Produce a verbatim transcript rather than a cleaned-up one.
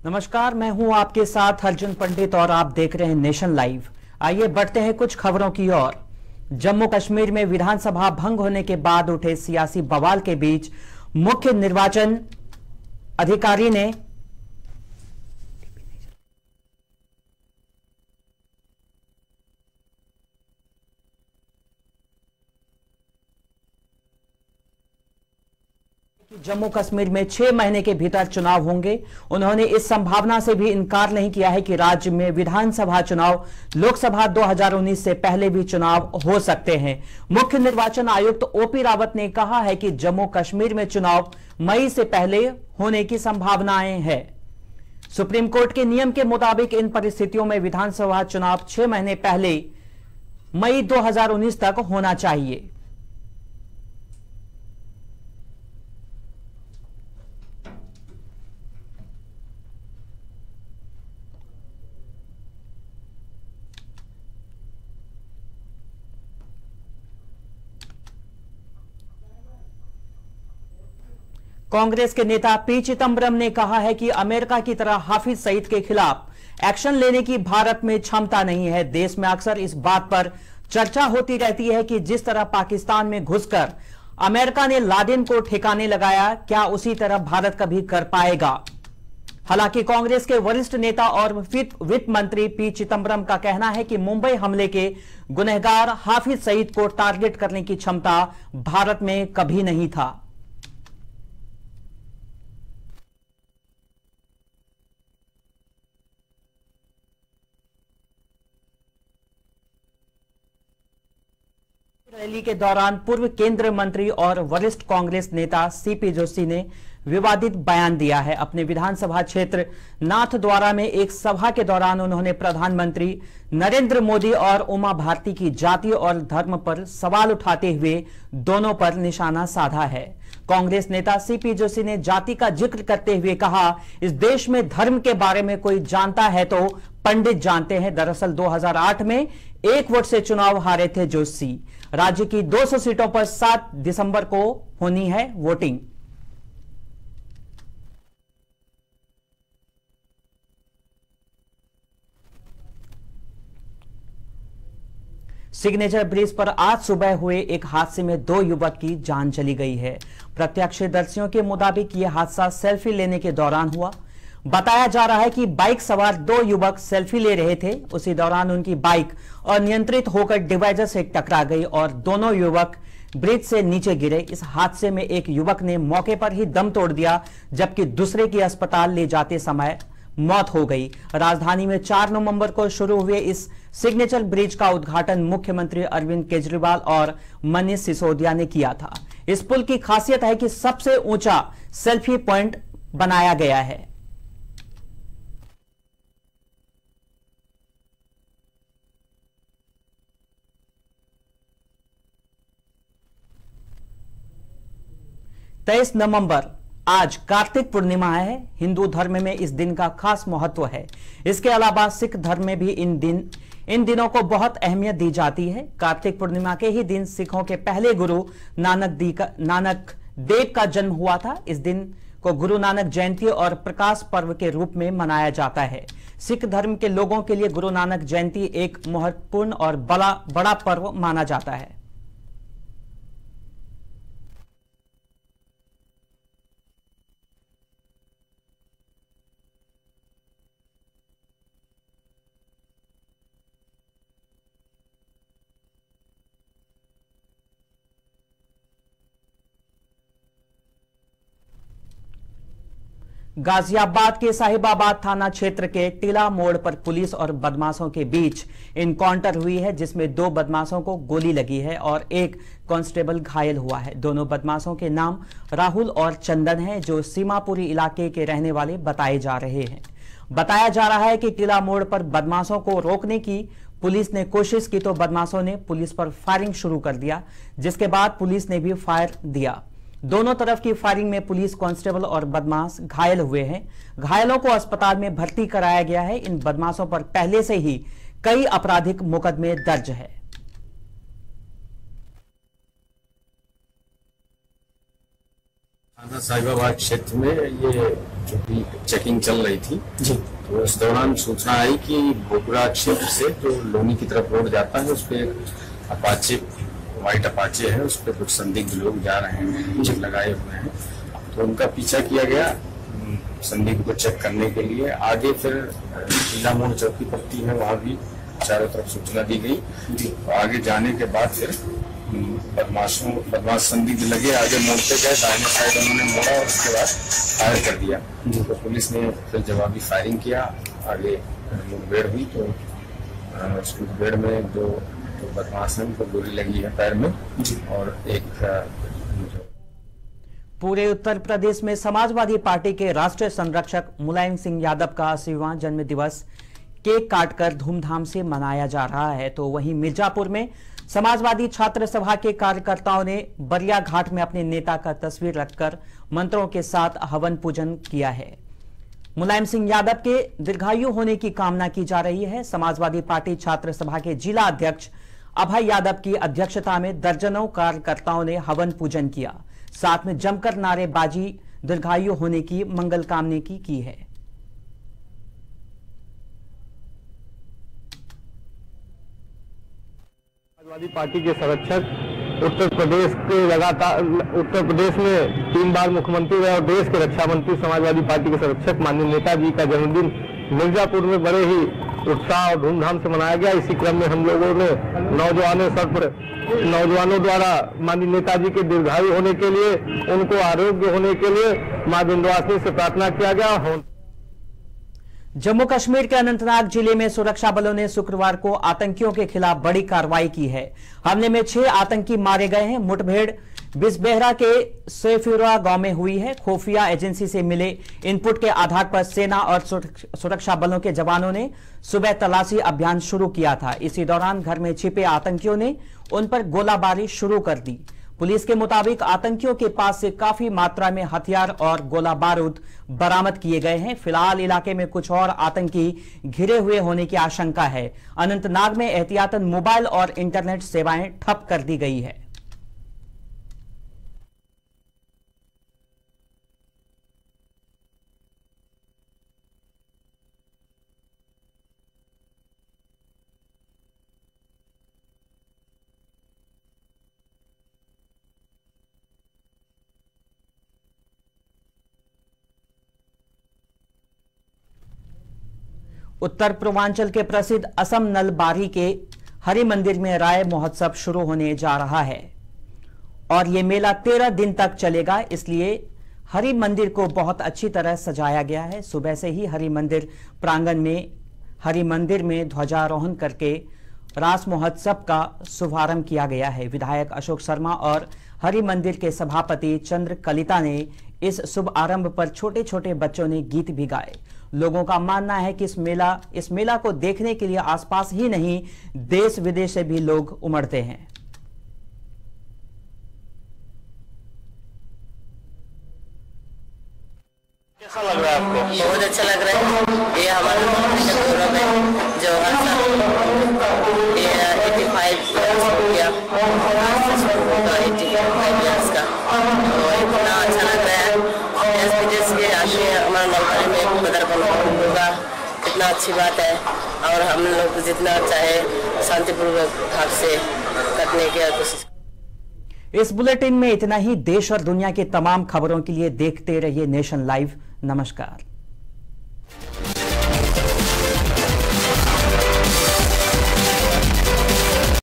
नमस्कार, मैं हूं आपके साथ अर्जुन पंडित और आप देख रहे हैं नेशन लाइव। आइए बढ़ते हैं कुछ खबरों की ओर। जम्मू कश्मीर में विधानसभा भंग होने के बाद उठे सियासी बवाल के बीच मुख्य निर्वाचन अधिकारी ने जम्मू कश्मीर में छह महीने के भीतर चुनाव होंगे। उन्होंने इस संभावना से भी इनकार नहीं किया है कि राज्य में विधानसभा चुनाव लोकसभा दो हज़ार उन्नीस से पहले भी चुनाव हो सकते हैं। मुख्य निर्वाचन आयुक्त ओपी रावत ने कहा है कि जम्मू कश्मीर में चुनाव मई से पहले होने की संभावनाएं हैं। सुप्रीम कोर्ट के नियम के मुताबिक इन परिस्थितियों में विधानसभा चुनाव छह महीने पहले मई दो हज़ार उन्नीस तक होना चाहिए। कांग्रेस के नेता पी चिदंबरम ने कहा है कि अमेरिका की तरह हाफिज सईद के खिलाफ एक्शन लेने की भारत में क्षमता नहीं है। देश में अक्सर इस बात पर चर्चा होती रहती है कि जिस तरह पाकिस्तान में घुसकर अमेरिका ने लादेन को ठिकाने लगाया, क्या उसी तरह भारत कभी कर पाएगा। हालांकि कांग्रेस के वरिष्ठ नेता और वित्त मंत्री पी चिदंबरम का कहना है कि मुंबई हमले के गुनहगार हाफिज सईद को टारगेट करने की क्षमता भारत में कभी नहीं था। रैली के दौरान पूर्व केंद्रीय मंत्री और वरिष्ठ कांग्रेस नेता सीपी जोशी ने विवादित बयान दिया है। अपने विधानसभा क्षेत्र नाथद्वारा में एक सभा के दौरान उन्होंने प्रधानमंत्री नरेंद्र मोदी और उमा भारती की जाति और धर्म पर सवाल उठाते हुए दोनों पर निशाना साधा है। कांग्रेस नेता सीपी जोशी ने जाति का जिक्र करते हुए कहा, इस देश में धर्म के बारे में कोई जानता है तो पंडित जानते हैं। दरअसल दो हज़ार आठ में एक वोट से चुनाव हारे थे जोशी। राज्य की दो सौ सीटों पर सात दिसंबर को होनी है वोटिंग। सिग्नेचर ब्रिज पर आज सुबह हुए एक हादसे में दो युवक की जान चली गई है। प्रत्यक्षदर्शियों के मुताबिक यह हादसा सेल्फी लेने के दौरान हुआ। बताया जा रहा है कि बाइक सवार दो युवक सेल्फी ले रहे थे। उसी दौरान उनकी बाइक अनियंत्रित होकर डिवाइडर से टकरा गई और दोनों युवक ब्रिज से नीचे गिरे। इस हादसे में एक युवक ने मौके पर ही दम तोड़ दिया, जबकि दूसरे की अस्पताल ले जाते समय मौत हो गई। राजधानी में चार नवंबर को शुरू हुए इस सिग्नेचर ब्रिज का उद्घाटन मुख्यमंत्री अरविंद केजरीवाल और मनीष सिसोदिया ने किया था। इस पुल की खासियत है कि सबसे ऊंचा सेल्फी पॉइंट बनाया गया है। तेईस नवंबर आज कार्तिक पूर्णिमा है। हिंदू धर्म में इस दिन का खास महत्व है। इसके अलावा सिख धर्म में भी इन दिन इन दिनों को बहुत अहमियत दी जाती है। कार्तिक पूर्णिमा के ही दिन सिखों के पहले गुरु नानक दी का नानक देव का जन्म हुआ था। इस दिन को गुरु नानक जयंती और प्रकाश पर्व के रूप में मनाया जाता है। सिख धर्म के लोगों के लिए गुरु नानक जयंती एक महत्वपूर्ण और बड़ा बड़ा पर्व माना जाता है। गाजियाबाद के साहिबाबाद थाना क्षेत्र के टीला मोड़ पर पुलिस और बदमाशों के बीच इनकाउंटर हुई है, जिसमें दो बदमाशों को गोली लगी है और एक कांस्टेबल घायल हुआ है। दोनों बदमाशों के नाम राहुल और चंदन हैं, जो सीमापुरी इलाके के रहने वाले बताए जा रहे हैं। बताया जा रहा है कि टीला मोड़ पर बदमाशों को रोकने की पुलिस ने कोशिश की तो बदमाशों ने पुलिस पर फायरिंग शुरू कर दिया, जिसके बाद पुलिस ने भी फायर दिया। दोनों तरफ की फायरिंग में पुलिस कांस्टेबल और बदमाश घायल हुए हैं। घायलों को अस्पताल में भर्ती कराया गया है। इन बदमाशों पर पहले से ही कई आपराधिक मुकदमे दर्ज है। थाना साहिबाबाद क्षेत्र में ये जो भी चेकिंग चल रही थी जी, तो इस दौरान सूचना आई कि बोगरा क्षेत्र से जो लोनी की तरफ रोड जाता है उस पे अपाचे व्हाइट अपाचे है, उस पे कुछ संदिग्ध लोग जा रहे हैं, जी लगाए हुए हैं। तो उनका पीछा किया गया संदिग्ध को चेक करने के लिए। आगे फिर जिला मोड़ चौकी पड़ती है, वहां भी चारों तरफ सूचना दी गई। तो आगे जाने के बाद फिर बदमाशों बदमाश संदिग्ध लगे, आगे मोड़ते गए, दाहिने साइड उन्होंने मोड़ा और उसके बाद फायर कर दिया। तो पुलिस ने फिर जवाबी फायरिंग किया, आगे मुठभेड़ हुई। तो उस मुठभेड़ में जो तो बदमाश है उनको गोली लगी है पैर में और एक। पूरे उत्तर प्रदेश में समाजवादी पार्टी के राष्ट्रीय संरक्षक मुलायम सिंह यादव का अस्सीवां जन्म दिवस केक काटकर धूमधाम से मनाया जा रहा है, तो वहीं मिर्जापुर में समाजवादी छात्र सभा के कार्यकर्ताओं ने बरिया घाट में अपने नेता का तस्वीर रखकर मंत्रों के साथ हवन पूजन किया है। मुलायम सिंह यादव के दीर्घायु होने की कामना की जा रही है। समाजवादी पार्टी छात्र सभा के जिला अध्यक्ष अभय यादव की अध्यक्षता में दर्जनों कार्यकर्ताओं ने हवन पूजन किया, साथ में जमकर नारेबाजी दीर्घायु होने की मंगल कामना की, की है। समाजवादी पार्टी के संरक्षक उत्तर प्रदेश के लगातार उत्तर प्रदेश में तीन बार मुख्यमंत्री रहे और देश के रक्षा मंत्री समाजवादी पार्टी के संरक्षक माननीय नेताजी का जन्मदिन मिर्जापुर में बड़े ही उत्साह और धूमधाम से मनाया गया। इसी क्रम में हम लोगों ने नौजवानों सर पर नौजवानों द्वारा माननीय नेताजी के दीर्घायु होने के लिए, उनको आरोग्य होने के लिए मां विंध्यवासिनी से प्रार्थना किया गया। जम्मू कश्मीर के अनंतनाग जिले में सुरक्षा बलों ने शुक्रवार को आतंकियों के खिलाफ बड़ी कार्रवाई की है। हमले में छह आतंकी मारे गए हैं। मुठभेड़ बिस्बेहरा के सेफिरा गांव में हुई है। खुफिया एजेंसी से मिले इनपुट के आधार पर सेना और सुरक्षा बलों के जवानों ने सुबह तलाशी अभियान शुरू किया था। इसी दौरान घर में छिपे आतंकियों ने उन पर गोलाबारी शुरू कर दी। पुलिस के मुताबिक आतंकियों के पास से काफी मात्रा में हथियार और गोला बारूद बरामद किए गए हैं। फिलहाल इलाके में कुछ और आतंकी घिरे हुए होने की आशंका है। अनंतनाग में एहतियातन मोबाइल और इंटरनेट सेवाएं ठप कर दी गई है। उत्तर पूर्वांचल के प्रसिद्ध असम नलबारी के हरि मंदिर में राय महोत्सव शुरू होने जा रहा है और यह मेला तेरह दिन तक चलेगा। इसलिए हरि मंदिर को बहुत अच्छी तरह सजाया गया है। सुबह से ही हरि मंदिर प्रांगण में हरि मंदिर में ध्वजारोहण करके रास महोत्सव का शुभारंभ किया गया है। विधायक अशोक शर्मा और हरि मंदिर के सभापति चंद्र कलिता ने इस शुभ आरंभ पर छोटे छोटे बच्चों ने गीत भी गाए। लोगों का मानना है कि इस मेला इस मेला को देखने के लिए आसपास ही नहीं देश विदेश से भी लोग उमड़ते हैं। कैसा लग रहा है आपको? बहुत अच्छा लग रहा है। ये हमारा गौरव है जो हर साल ये एटी फाइव किया एटी फाइव ईयर्स का, तो इतना अच्छा लग रहा है। देश विदेश के आके हमारा नलबारी में पदार्पण होगा, कितना अच्छी बात है। और हम लोग जितना चाहे शांतिपूर्वक भाग से करने की कोशिश। इस बुलेटिन में इतना ही। देश और दुनिया की तमाम खबरों के लिए देखते रहिए नेशन लाइव। नमस्कार।